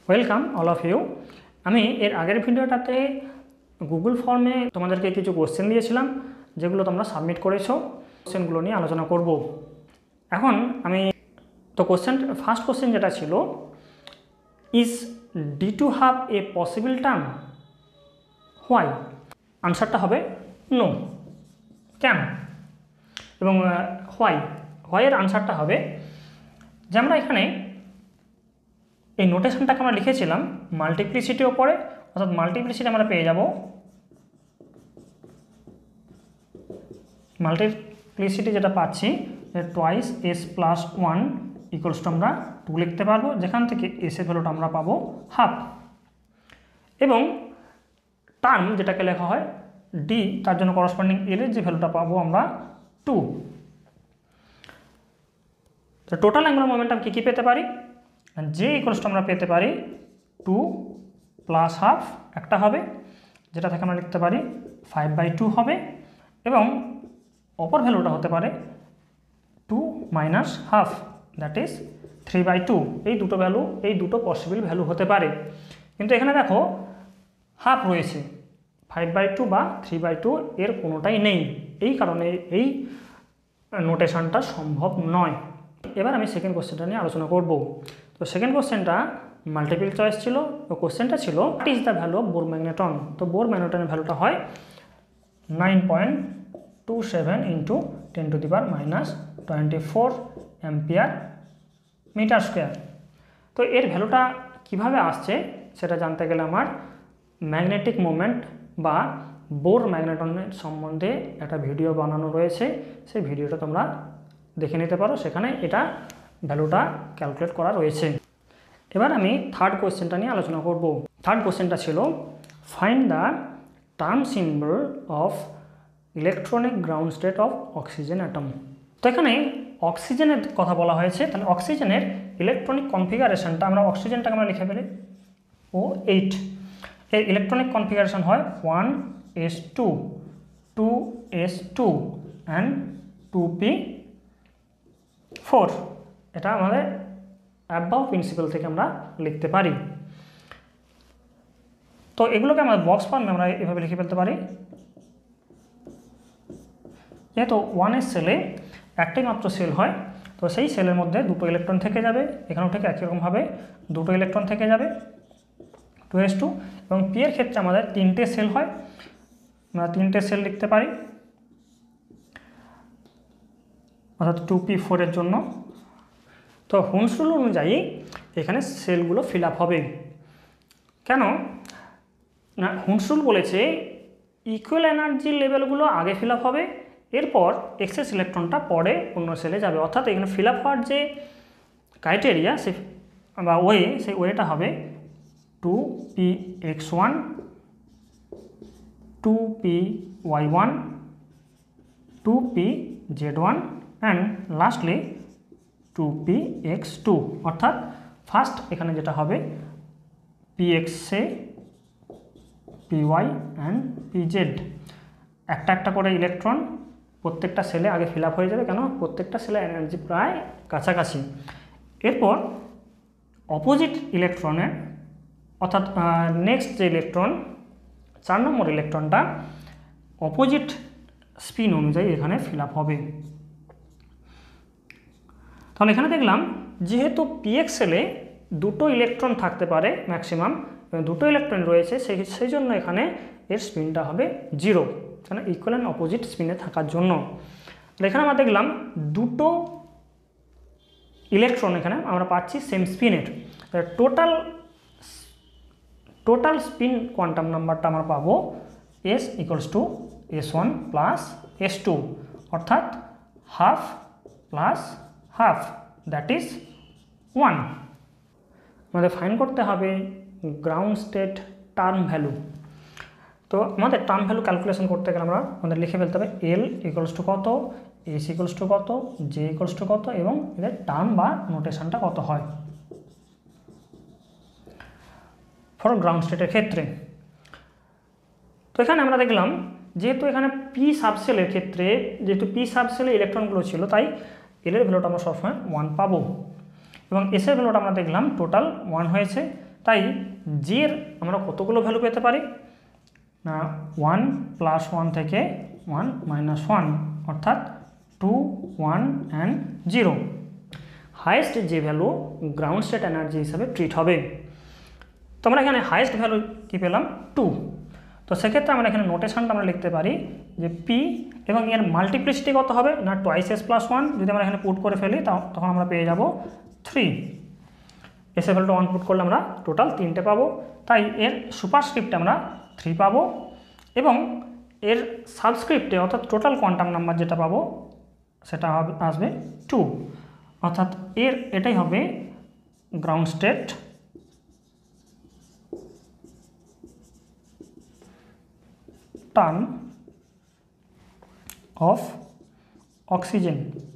Welcome all of you. আমি এর আগের ভিডিওটাতে গুগল ফর্মে তোমাদেরকে কিছু কোশ্চেন দিয়েছিলাম, যেগুলো তোমরা সাবমিট করেছো। কোশ্চেনগুলো নিয়ে আলোচনা করব। এখন আমি তো ফার্স্ট কোশ্চেন যেটা ছিল, is D2 half a possible term? Why? আনসারটা হবে নো। কেন? এবং হোয়াইয়ের আনসারটা হবে যে আমরা এখানে এই নোটেশনটাকে আমরা লিখেছিলাম মাল্টিপ্লিসিটির ওপরে, অর্থাৎ মাল্টিপ্লিসিটি আমরা পেয়ে যাব, মাল্টিপ্লিসিটি যেটা পাচ্ছি twice s plus 1 equals to আমরা 2 লিখতে পারবো, যেখান থেকে এস এর ভ্যালুটা আমরা পাবো হাফ। এবং টার্ম যেটাকে লেখা হয় ডি, তার জন্য করসপন্ডিং এল এর যে ভ্যালুটা পাবো আমরা 2। তো টোটাল অ্যাঙ্গুলার মোমেন্টাম কী পেতে পারি? যে ইকুয়ালস টু আমরা পেতে পারি 2 প্লাস হাফ একটা হবে, যেটা থেকে আমরা লিখতে পারি 5/2 হবে, এবং অপর ভ্যালুটা হতে পারে 2 মাইনাস হাফ, দ্যাট ইজ 3/2। এই দুটো ভ্যালু, এই দুটো পসিবল ভ্যালু হতে পারে। কিন্তু এখানে দেখো হাফ রয়েছে, 5/2 বা 3/2 এর কোনোটাই নেই, এই কারণে এই নোটেশনটা সম্ভব নয়। এবার আমি সেকেন্ড কোশ্চেনটা নিয়ে আলোচনা করব। তো সেকেন্ড কোশ্চেনটা মাল্টিপল চয়েস ছিল। তো কোশ্চেনটা ছিল what is the value of Bohr magneton? তো বোর ম্যাগনেটনের ভ্যালুটা হয় 9.27 ইন্টু 10⁻⁻24 অ্যাম্পিয়ার মিটার স্কোয়ার। তো এর ভ্যালুটা কিভাবে আসছে সেটা জানতে গেলে আমার ম্যাগনেটিক মোমেন্ট বা বোর ম্যাগনেটনের সম্বন্ধে একটা ভিডিও বানানো রয়েছে, সেই ভিডিওটা তোমরা দেখে নিতে পারো, সেখানে এটা ভ্যালুটা ক্যালকুলেট করা রয়েছে। এবার আমি থার্ড কোয়েশ্চেনটা নিয়ে আলোচনা করব। থার্ড কোয়েশ্চেনটা ছিল find the term symbol of electronic ground state of oxygen atom. তো এখানে অক্সিজেনের কথা বলা হয়েছে, তাহলে অক্সিজেনের ইলেকট্রনিক কনফিগারেশনটা আমরা অক্সিজেনটাকে আমরা লিখে ফেলি O8। এর ইলেকট্রনিক কনফিগারেশন হয় 1s2, 2s2 অ্যান্ড 2p4। এটা আমাদের অ্যাবাভ প্রিন্সিপাল থেকে আমরা লিখতে পারি। তো এগুলোকে আমরা বক্স ফর্মে আমরা এভাবে লিখে ফেলতে পারি। যেহেতু 1s সেলে একটাই মাত্র সেল হয়, তো সেই সেলের মধ্যে দুটো ইলেকট্রন থেকে যাবে, এখানেও ঠিক একই রকমভাবে দুটো ইলেকট্রন থেকে যাবে 2s2। এবং পি এর ক্ষেত্রে আমাদের 3টে সেল হয়, আমরা 3টে সেল লিখতে পারি, অর্থাৎ 2p4 এর জন্য। তো হুমস রুল অনুযায়ী এখানে সেলগুলো ফিল আপ হবে। কেন না, হুমস রুল বলেছে ইকুয়াল এনার্জি লেভেলগুলো আগে ফিল আপ হবে, এরপর এক্সেস ইলেকট্রনটা পরে অন্য সেলে যাবে। অর্থাৎ এখানে ফিল আপ হওয়ার যে ক্রাইটেরিয়া সে বা ওয়ে, সেই ওয়েটা হবে 2px1, 2py1, 2pz1 and lastly 2px2। অর্থাৎ ফার্স্ট এখানে যেটা হবে pxa, py অ্যান্ড pz, একটা একটা করে ইলেকট্রন প্রত্যেকটা সেলে আগে ফিল আপ হয়ে যাবে। কেন? প্রত্যেকটা সেলে এনার্জি প্রায় কাছাকাছি। এরপর অপোজিট ইলেকট্রনের, অর্থাৎ নেক্সট যে ইলেকট্রন 4 নম্বর ইলেকট্রনটা অপোজিট স্পিন অনুযায়ী এখানে ফিল আপ হবে। তাহলে এখানে দেখলাম যেহেতু পিএক্স সেলে দুটো ইলেকট্রন থাকতে পারে ম্যাক্সিমাম, দুটো ইলেকট্রন রয়েছে, সেই জন্য এখানে এর স্পিনটা হবে 0, কেন ইকুয়াল অ্যান্ড অপোজিট স্পিনে থাকার জন্য। তাহলে এখানে আমরা দেখলাম দুটো ইলেকট্রন এখানে আমরা পাচ্ছি সেম স্পিনের। টোটাল স্পিন কোয়ান্টাম নাম্বারটা আমরা পাবো S equals two S1 plus S2, অর্থাৎ half plus half, that is 1। আমাদের ফাইন্ড করতে হবে গ্রাউন্ড স্টেট টার্ম ভ্যালু। তো আমাদের টার্ম ভ্যালু ক্যালকুলেশন করতে গেলে আমাদের লিখে ফেলতে হবে L ইকুয়ালস টু কত, S ইকুয়ালস টু কত, J ইকুয়ালস টু কত, এবং এদের টার্ম বা নোটেশনটা কত হয় ফর গ্রাউন্ড স্টেটের ক্ষেত্রে। তো এখানে আমরা দেখলাম যেহেতু এখানে পি সাবসেলের ক্ষেত্রে, যেহেতু পি সাবসেলে ইলেকট্রনগুলো ছিল, তাই এল এর ভ্যালুটা আমরা সবসময় 1 পাবো। এবং এস এর ভ্যালুটা আমরা দেখলাম টোটাল 1 হয়েছে, তাই জের আমরা কতগুলো ভ্যালু পেতে পারি না 1 + 1 থেকে 1 - 1 অর্থাৎ 2 1 and 0। হাইয়েস্ট যে ভ্যালু গ্রাউন্ড স্টেট এনার্জি হিসাবে ট্রিট হবে। তো আমরা এখানে হাইয়েস্ট ভ্যালু কী পেলাম 2। তো সেক্ষেত্রে আমরা এখানে নোটেশনটা আমরা লিখতে পারি যে পি এবং এর মাল্টিপ্লিসিটি কত হবে না 2s + 1। যদি আমরা এখানে পুট করে ফেলি তখন আমরা পেয়ে যাব 3। এস এর ভ্যালুটা 1 পুট করলে আমরা টোটাল 3টে পাবো। তাই এর সুপারস্ক্রিপ্টে আমরা 3 পাবো এবং এর সাবস্ক্রিপ্টে অর্থাৎ টোটাল কোয়ান্টাম নাম্বার যেটা পাবো সেটা আসবে 2। অর্থাৎ এটাই হবে ground state term of oxygen.